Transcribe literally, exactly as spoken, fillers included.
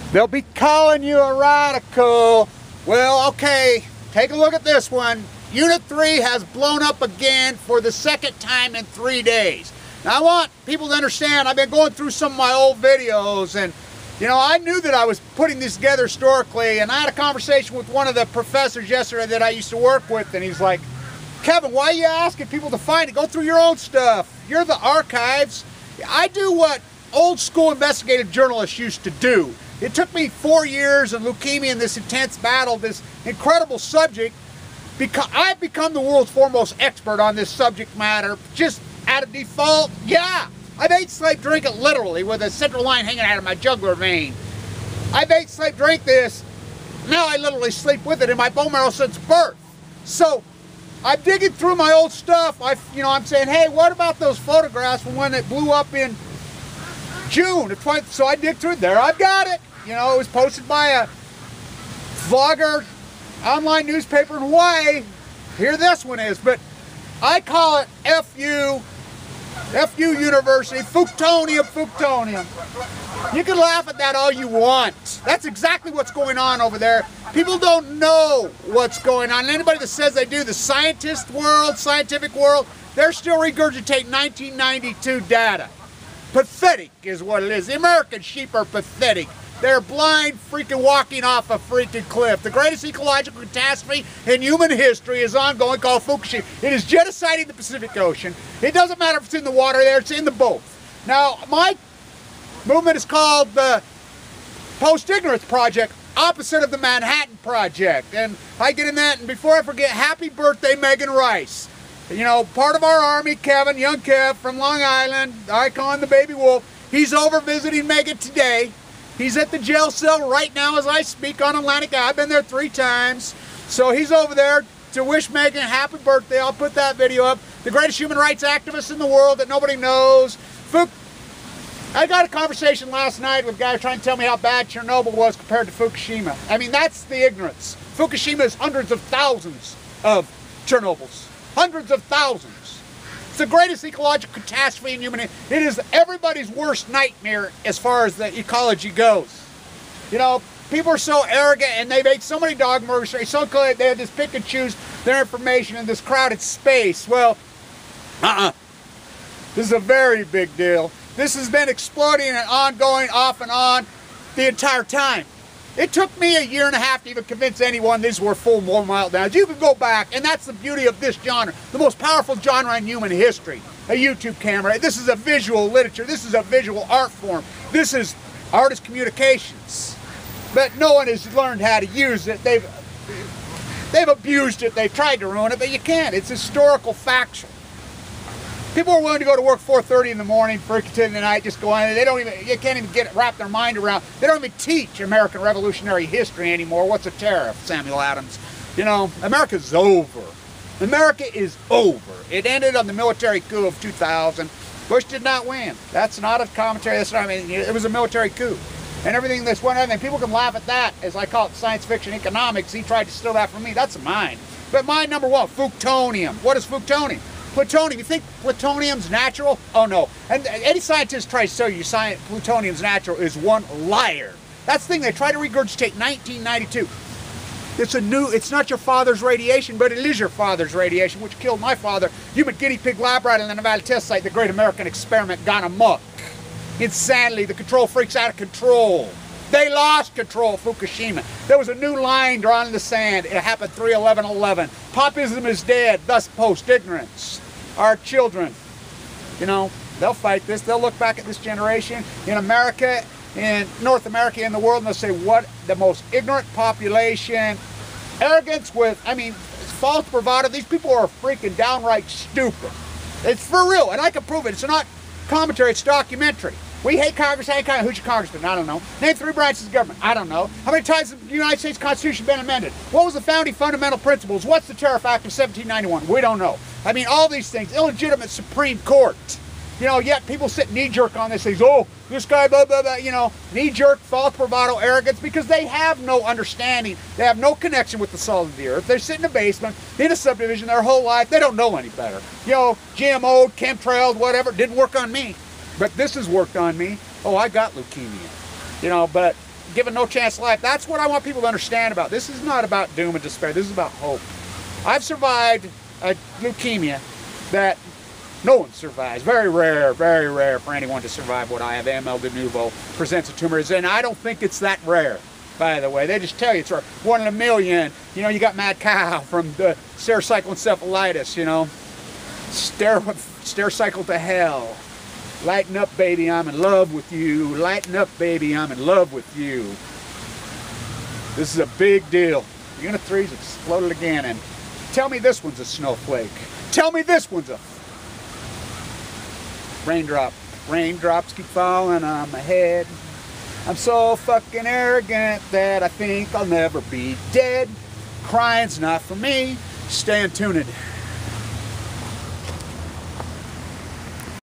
They'll be calling you a radical. Well, okay, take a look at this one. Unit three has blown up again for the second time in three days. Now I want people to understand, I've been going through some of my old videos, and you know, I knew that I was putting this together historically, and I had a conversation with one of the professors yesterday that I used to work with, and he's like, Kevin, why are you asking people to find it? Go through your own stuff. You're the archives. I do what old school investigative journalists used to do. It took me four years of leukemia in this intense battle, this incredible subject, because I've become the world's foremost expert on this subject matter. Just out of default, yeah. I've ate, sleep, drink it literally with a central line hanging out of my jugular vein. I've ate, sleep, drink this. Now I literally sleep with it in my bone marrow since birth. So I'm digging through my old stuff. I, you know, I'm saying, hey, what about those photographs from when it blew up in June of twenty? So I dig through it. There, I've got it. You know, it was posted by a vlogger, online newspaper in Hawaii. Here this one is, but I call it F U, F U University, Fuktonium, Fuktonium. You can laugh at that all you want. That's exactly what's going on over there. People don't know what's going on. And anybody that says they do, the scientist world, scientific world, they're still regurgitating nineteen ninety-two data. Pathetic is what it is. The American sheep are pathetic. They're blind, freaking walking off a freaking cliff. The greatest ecological catastrophe in human history is ongoing, called Fukushima. It is genociding the Pacific Ocean. It doesn't matter if it's in the water there, it's in the both. Now, my movement is called the Post-Ignorance Project, opposite of the Manhattan Project. And I get in that, and before I forget, happy birthday, Megan Rice. You know, part of our army, Kevin, young Kev from Long Island, icon, the baby wolf. He's over visiting Megan today. He's at the jail cell right now as I speak on Atlantic. I've been there three times. So he's over there to wish Megan a happy birthday. I'll put that video up. The greatest human rights activist in the world that nobody knows. Fuk I got a conversation last night with a guy trying to tell me how bad Chernobyl was compared to Fukushima. I mean, that's the ignorance. Fukushima is hundreds of thousands of Chernobyls. Hundreds of thousands. It's the greatest ecological catastrophe in human history. It is everybody's worst nightmare as far as the ecology goes. You know, people are so arrogant and they've ate so many dog murders. They're so good, they have this pick and choose their information in this crowded space. Well, uh-uh. This is a very big deal. This has been exploding and ongoing off and on the entire time. It took me a year and a half to even convince anyone these were full more meltdowns. You can go back, and that's the beauty of this genre, the most powerful genre in human history, a YouTube camera. This is a visual literature. This is a visual art form. This is artist communications. But no one has learned how to use it. They've, they've abused it. They've tried to ruin it, but you can't. It's historical, factual. People are willing to go to work four thirty in the morning, freaking ten in the night, just go on. They don't even, you can't even get it, wrap their mind around. They don't even teach American Revolutionary history anymore. What's a tariff, Samuel Adams? You know, America's over. America is over. It ended on the military coup of two thousand. Bush did not win. That's not a commentary. That's not, I mean, it was a military coup. And everything that's went on, and people can laugh at that, as I call it science fiction economics. He tried to steal that from me. That's mine. But mine, number one, Fuktonium. What is Fuktonium? Plutonium. You think plutonium's natural? Oh no. And any scientist tries to tell you science, plutonium's natural is one liar. That's the thing. They try to regurgitate nineteen ninety-two. It's a new, it's not your father's radiation, but it is your father's radiation, which killed my father. Human guinea pig lab rat in the Nevada test site, the great American experiment gone amok. Insanity, the control freaks out of control. They lost control of Fukushima. There was a new line drawn in the sand. It happened three eleven eleven. Popism is dead, thus post-ignorance. Our children, you know, they'll fight this. They'll look back at this generation in America, in North America, in the world, and they'll say, what the most ignorant population. Arrogance with, I mean, false bravado. These people are freaking downright stupid. It's for real, and I can prove it. It's not commentary, it's documentary. We hate Congress, hate Congress. Who's your congressman? I don't know. Name three branches of government. I don't know. How many times has the United States Constitution been amended? What was the founding fundamental principles? What's the Tariff Act of seventeen ninety-one? We don't know. I mean, all these things. Illegitimate Supreme Court. You know, yet people sit knee-jerk on this. Things, oh, this guy, blah, blah, blah. You know, knee-jerk, false bravado, arrogance, because they have no understanding. They have no connection with the soul of the earth. They sit in a basement, in a subdivision their whole life. They don't know any better. You know, G M O, chemtrails, whatever. Didn't work on me. But this has worked on me. Oh, I got leukemia, you know, but given no chance to life. That's what I want people to understand about. This is not about doom and despair. This is about hope. I've survived a leukemia that no one survives. Very rare, very rare for anyone to survive what I have. A M L de novo presents a tumor, and I don't think it's that rare, by the way. They just tell you it's one in a million. You know, you got mad cow from the Stericycle encephalitis, you know. Stair, Stericycle to hell. Lighten up, baby, I'm in love with you. Lighten up, baby, I'm in love with you. This is a big deal. Unit three's exploded again, and tell me this one's a snowflake. Tell me this one's a raindrop. Raindrops keep falling on my head. I'm so fucking arrogant that I think I'll never be dead. Crying's not for me. Stay tuned.